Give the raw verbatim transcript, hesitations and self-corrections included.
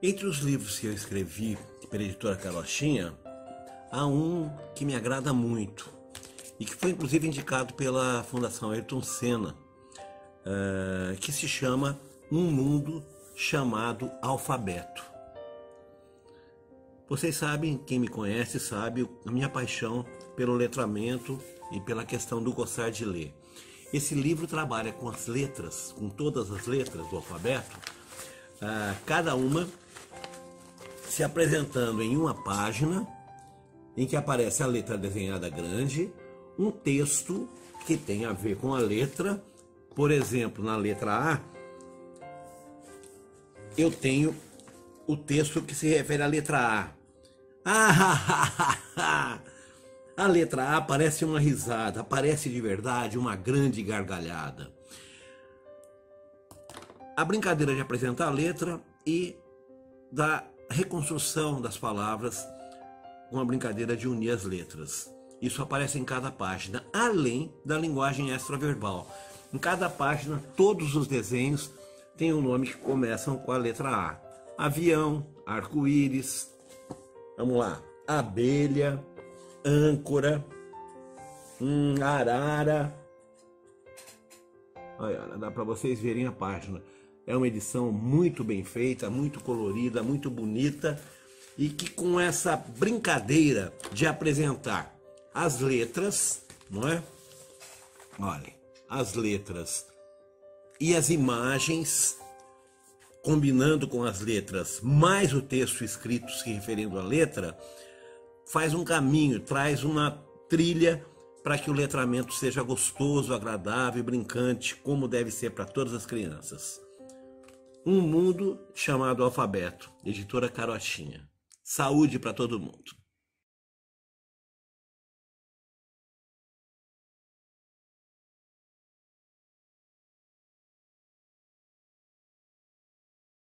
Entre os livros que eu escrevi pela editora Carochinha, há um que me agrada muito e que foi inclusive indicado pela Fundação Ayrton Senna, uh, que se chama Um Mundo Chamado Alfabeto. Vocês sabem, quem me conhece sabe a minha paixão pelo letramento e pela questão do gostar de ler. Esse livro trabalha com as letras, com todas as letras do alfabeto, uh, cada uma se apresentando em uma página em que aparece a letra desenhada grande, um texto que tem a ver com a letra. Por exemplo, na letra A, eu tenho o texto que se refere à letra A. Ah, a letra A parece uma risada, parece de verdade uma grande gargalhada. A brincadeira de apresentar a letra e da reconstrução das palavras com a brincadeira de unir as letras. Isso aparece em cada página, além da linguagem extraverbal. Em cada página, todos os desenhos têm um nome que começam com a letra A. Avião, arco-íris, vamos lá, abelha, âncora, hum, arara. Olha, dá para vocês verem a página. É uma edição muito bem feita, muito colorida, muito bonita, e que com essa brincadeira de apresentar as letras, não é? Olhem, as letras e as imagens, combinando com as letras, mais o texto escrito se referindo à letra, faz um caminho, traz uma trilha para que o letramento seja gostoso, agradável, brincante, como deve ser para todas as crianças. Um Mundo Chamado Alfabeto, editora Carochinha. Saúde para todo mundo.